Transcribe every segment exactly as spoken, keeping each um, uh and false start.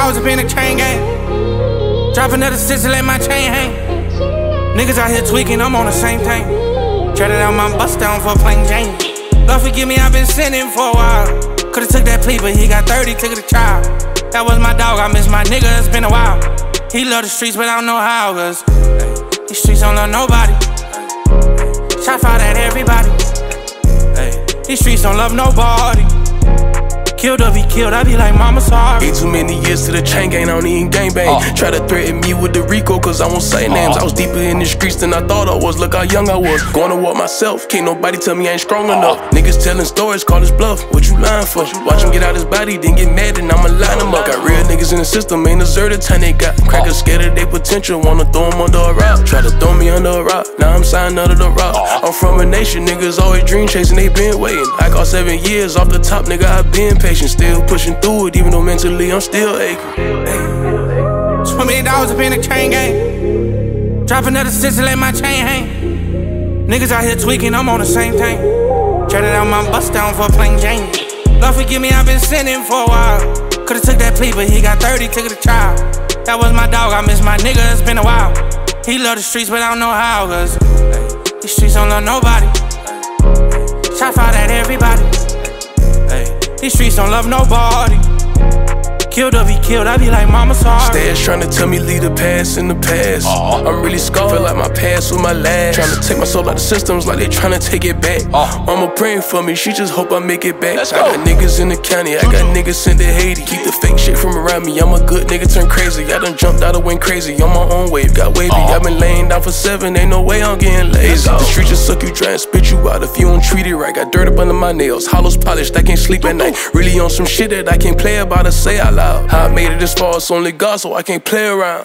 dollars up in the chain gang. Drop another six and let my chain hang. Niggas out here tweaking, I'm on the same thing. Traded out my bust down for a plain Jane. Lord forgive me, I've been sinning for a while. Could've took that plea, but he got thirty, took it to trial. That was my dog, I miss my nigga, it's been a while. He love the streets, but I don't know how, cause ay, these streets don't love nobody. Ay, shot fired at everybody. Ay, these streets don't love nobody. Killed or be killed, I be like, mama, sorry. Ain't too many years to the chain gang, I don't even gangbang. Uh. Try to threaten me with the Rico, cause I won't say names. uh. I was deeper in the streets than I thought I was. Look how young I was. Going to war myself, can't nobody tell me I ain't strong uh. enough. Niggas telling stories, call this bluff. What you lying for? Watch him get out his body, then get mad, and I'ma line him up. Got real niggas in the system, ain't deserted time they got. Crackers scared of their potential, wanna throw them under a rock. Try to throw me under a rock, now I'm signed under the rock. uh. I'm from a nation, niggas always dream chasing, they been waiting. I got seven years off the top, nigga, I been patient. Still pushing through it, even though mentally I'm still aching. twenty dollars up in the chain gang. Drop another six and let my chain hang. Niggas out here tweaking, I'm on the same thing. Traded out my bust down for a plain Jane. Lord forgive me, I've been sinning for a while. Could've took that plea, but he got thirty, took it to trial. That was my dog, I miss my nigga, it's been a while. He love the streets, but I don't know how, cause ay, these streets don't love nobody. Ay, shot fired at everybody. Ay, these streets don't love nobody. Killed or be killed, I be like, mama, sorry. Stairs trying to tell me leave the past in the past. uh, I'm really scarred, feel like my past was my last. Trying to take my soul out the systems like they trying to take it back. uh, Mama praying for me, she just hope I make it back. Let's I go. Got niggas in the county, I got niggas sent to Haiti. Keep the fake shit from around me, I'm a good nigga turn crazy. I done jumped out and went crazy, on my own wave, got wavy. uh, I been laying down for seven, ain't no way I'm getting lazy. The streets just suck you, try and spit you out if you don't treat it right. Got dirt up under my nails, hollows polished, I can't sleep at night. Really on some shit that I can't play about or say out loud. How I made it this far, it's only God, so I can't play around.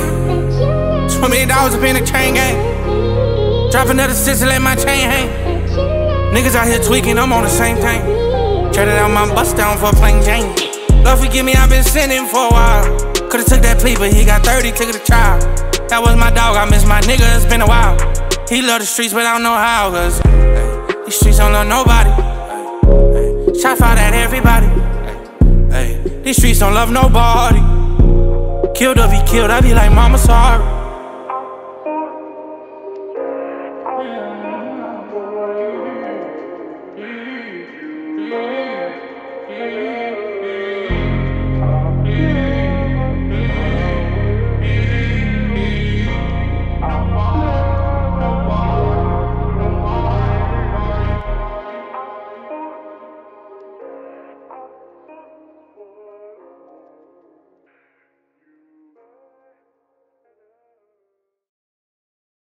twenty dollars up in the chain gang. Drop another six and let my chain hang. Niggas out here tweaking, I'm on the same thing. Traded out my bust down for a plain Jane. Lord forgive me, I've been sinning for a while. Could've took that plea, but he got thirty, took it to trial. That was my dog, I miss my nigga, it's been a while. He love the streets, but I don't know how, cause ay, these streets don't love nobody. Ay, shot fired at everybody. Ay, these streets don't love nobody. Killed or be killed, I be like, mama, sorry.